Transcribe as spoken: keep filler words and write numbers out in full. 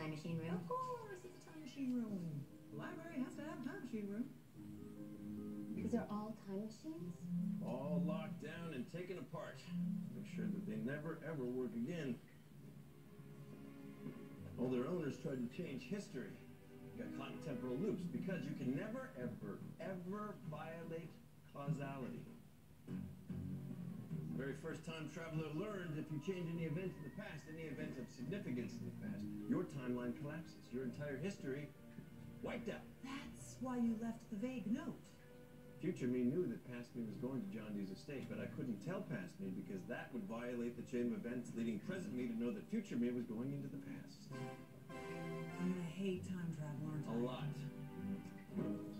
time machine room? Of course, it's a time machine room. The library has to have a time machine room. These are all time machines? All locked down and taken apart. Make sure that they never, ever work again. All their owners tried to change history. Got caught in temporal loops because you can never, ever, ever violate causality. The very first time traveler learned if you change any event in the past, any event of significance in the past, your timeline collapses. Your entire history wiped out. That's why you left the vague note. Future me knew that past me was going to John Dee's estate, but I couldn't tell past me because that would violate the chain of events leading present me to know that future me was going into the past. I'm gonna hate time travel, aren't I? A lot.